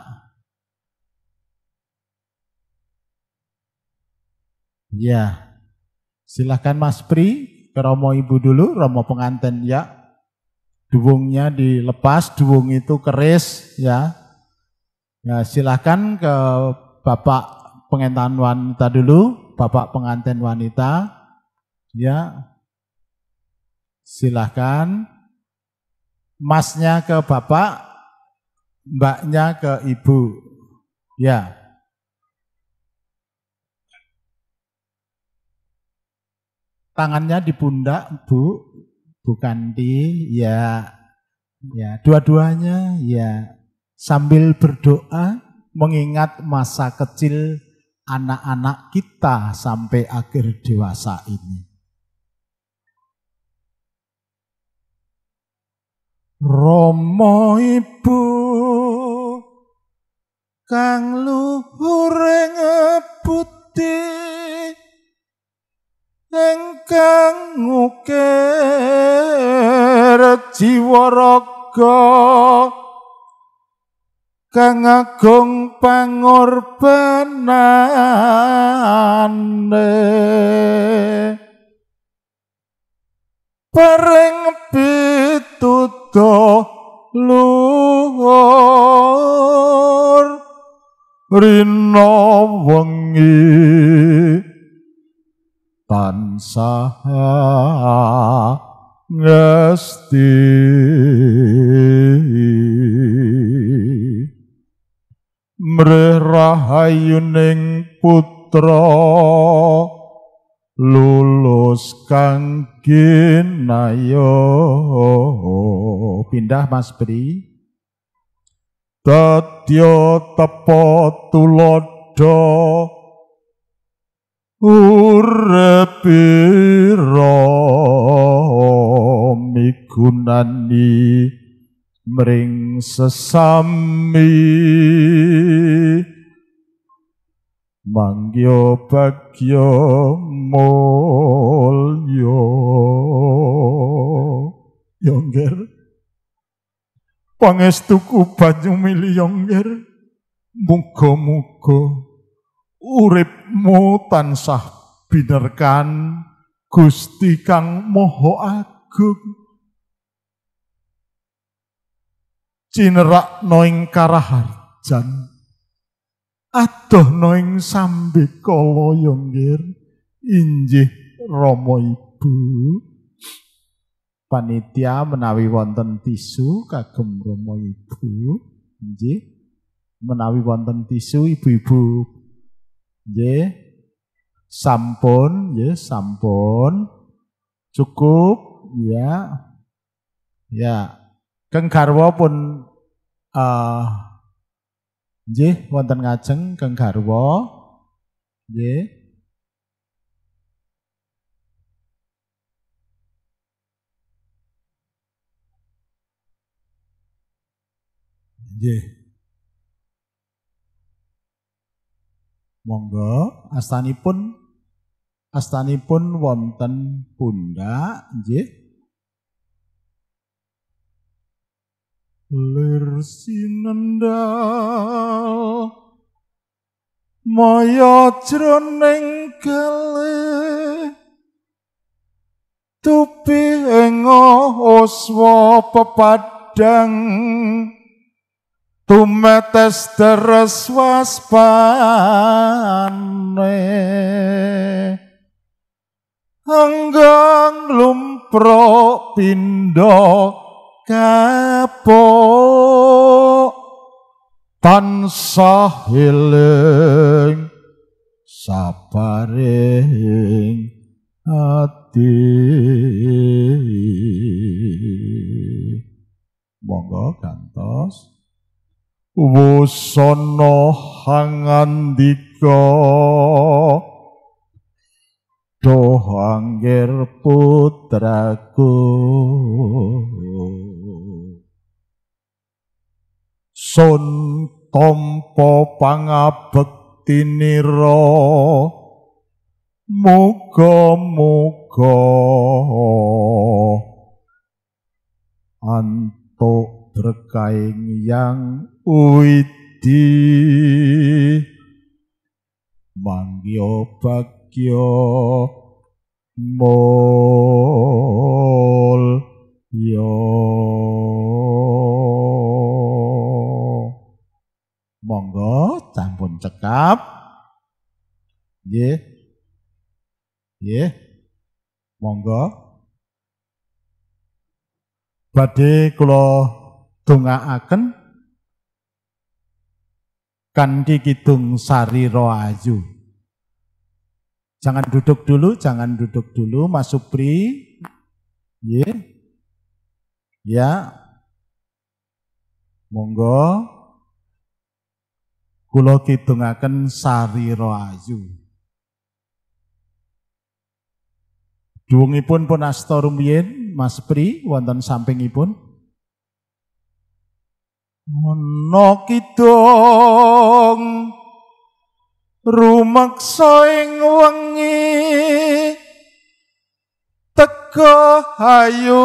Ya, silahkan Mas Pri ke Romo Ibu dulu, Romo pengantin ya. Duwungnya dilepas, duwung itu keris ya. Ya, silahkan ke Bapak pengantin wanita dulu, Bapak pengantin wanita. Ya, silahkan. Masnya ke Bapak, Mbaknya ke Ibu. Ya. Tangannya di pundak, Bu, bukan di, ya, ya, dua-duanya, ya, sambil berdoa mengingat masa kecil anak-anak kita sampai akhir dewasa ini. Romo Ibu kang luhur ngebudi engkang ngukir jiwa raga kang agung pangorbanane paring pituduh luhur rina wengi tansah ngesti rahayuning putra lulus kangge nayo. Pindah Mas Bri. Dadya tepa tulodo urepira migunani mring sesami mangya bagya mulya. Yongger pangestuku banyu mili Yongger, muga-muga uripmu tansah binerkan Gusti Kang Maha Agung. Cinerakno ing karaharjan, adohno ing sambekala Yongger, injih Rama Ibu. Panitia menawi wonten tisu kagem Rama Ibu, nggih. Menawi wonten tisu ibu-ibu, nggih. Sampun, nggih, sampun. Cukup, ya. Ya. Keng garwa pun uh, nggih wonten ngajeng Keng garwa, nggih. Nggih. Monggo astanipun astanipun wonten pundak nggih. Lir sinendal maya jroning kalih tupi ing oswa pepadang tumetes deres waspane anggang lumprok pindha kapok tansah eling sabaring ati. Monggo gantos. Wusana hangandika doh angger putraku sun tampa pangabektinira muga-muga antuk berkaing yang uidi mangya bagya mulya. Monggo sampun cekap. Nggih. Nggih. Monggo. Badhe kula dongaaken kanthi kidung Sari Rahayu. Jangan duduk dulu, jangan duduk dulu Mas Supri. Nggih. Ya. Monggo kula kidungaken Sari Rahayu. Duwungipun pun asta rumiyin Mas Pri wonten sampingipun. Ana kidung rumeksa ing wengi teka ayu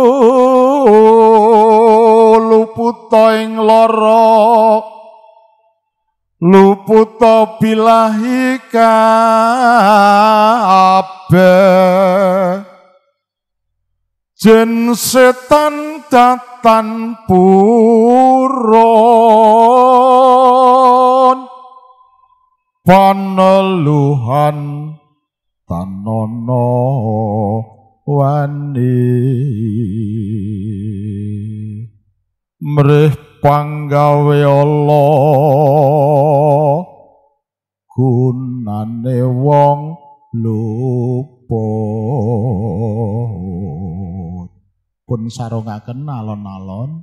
luputa ing lara luputa bilahi kabeh jen setan datan purun paneluhan tanono wani mrih panggawe Allah gunane wong luput. Pun sarungaken alon-alon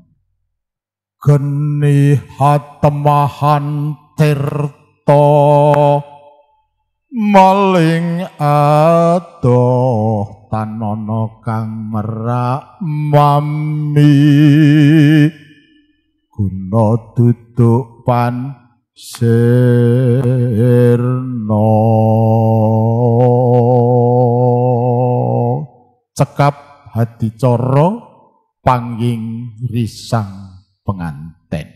geni hatemahan tirta maling adoh tanono kang merak mami guna duduk pan sirna cekap hati coro pangging risang penganten.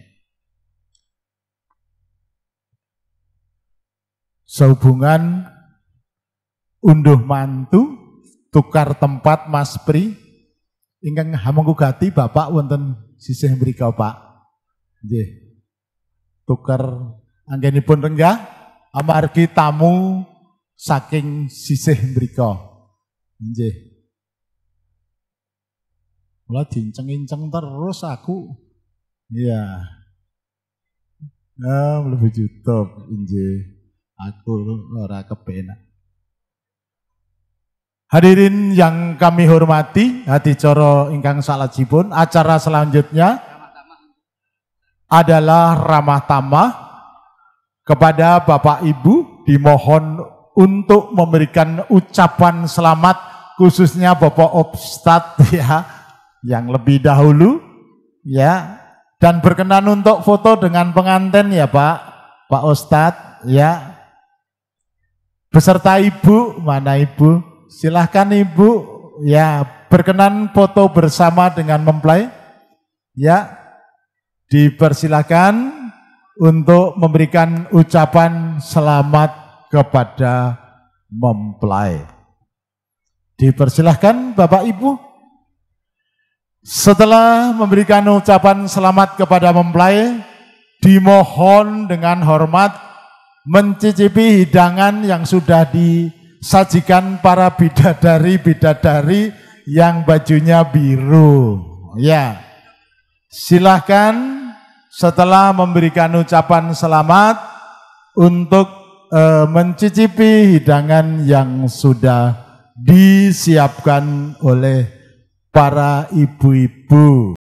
Sehubungan unduh mantu tukar tempat Mas Pri ingkang hamengkugati Bapak wonten sisih mrika Pak. Nggih. Tukar anggenipun renggah amargi tamu saking sisih mrika. Nggih. Mula dinceng-inceng terus aku. Iya. Nah, mlebu YouTube nggih. Aku ora kepenak. Hadirin yang kami hormati, hadicara ingkang salajipun, acara selanjutnya adalah ramah tamah kepada Bapak Ibu dimohon untuk memberikan ucapan selamat khususnya Bapak Ustadz ya yang lebih dahulu ya dan berkenan untuk foto dengan pengantin ya Pak Pak Ustadz ya beserta Ibu, mana Ibu? Silahkan Ibu ya berkenan foto bersama dengan mempelai ya dipersilahkan untuk memberikan ucapan selamat kepada mempelai. Dipersilahkan Bapak Ibu. Setelah memberikan ucapan selamat kepada mempelai, dimohon dengan hormat mencicipi hidangan yang sudah disajikan para bidadari-bidadari yang bajunya biru. Ya, silahkan setelah memberikan ucapan selamat untuk e, mencicipi hidangan yang sudah disiapkan oleh para ibu-ibu.